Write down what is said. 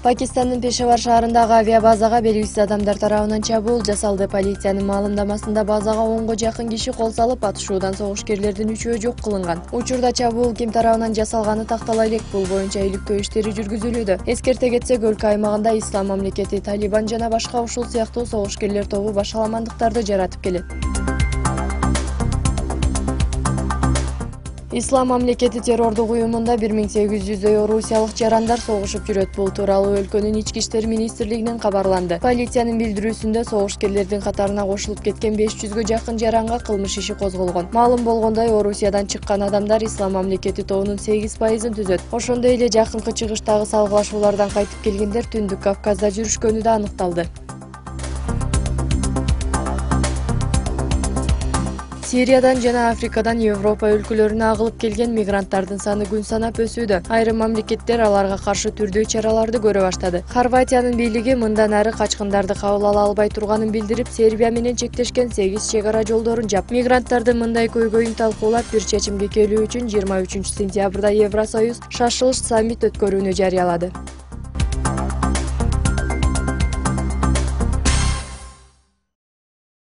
Пакистандын Пешавар шаарындагы авиабазага белгисиз адамдар тарабынан чабуул жасалды. Полициянын маалымдамасында базага 10го жакын киши кол салып, атышуудан согушкерлердин 3-өө жок кылынган. Учурда чабуул ким тарабынан жасалганы тактала элек. Бул боюнча иликтөө иштери жүргүзүлүүдө. Эскерте кетсек, өлкө аймагында Ислам мамлекети, Талибан жана башка ушул сыяктуу согушкерлер тобу башаламандыктарды жаратып келет. Ислам мамлекети террордук уюмунда 1800 орусиялык жарандар согушуп жүрөт. Бул тууралуу өлкөнүн ички иштер министрлигинен кабарланды. Полициянын билдирүүсүндө согушкерлердин катарына кошулуп кеткен 500гө жакын жаранга кылмыш иши козголгон. Маалым болгондой, Орусиядан чыккан адамдар Ислам мамлекети тобунун 8%-ын түзөт. Ошондой эле жакынкы чыгыштагы салгылашуулардан кайтып келгендер Түндүк Кавказда жүрүшкөнү да аныкталды. Сириядан жана Африкадан Европа өлкөлөрүнө агылып келген мигранттардын саны күн санап өсүүдө. Айрым мамлекеттер аларга каршы түрдүү чараларды көрө баштады. Хорватиянын бийлиги мындан ары качкындарды кабыл ала албай турганын билдирип, Сербия менен чектешкен 8 чек ара жолдорун жап. Мигранттардын мындай көйгөйүн талкуулап, бир чечимге келүү үчүн 23 сентябрда Евросоюз шашылыш саммит өткөрүүнү жарыялады.